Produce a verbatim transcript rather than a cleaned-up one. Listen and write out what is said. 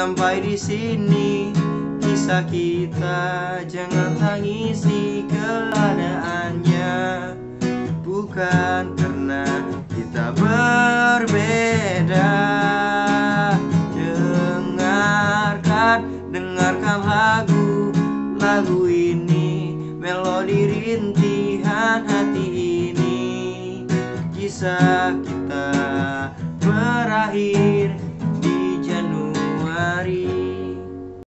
sampai di sini kisah kita. Jangan tangisi keadaannya, bukan karena kita berbeda. Dengarkan, dengarkan lagu, lagu ini, melodi rintihan hati ini. Kisah kita berakhir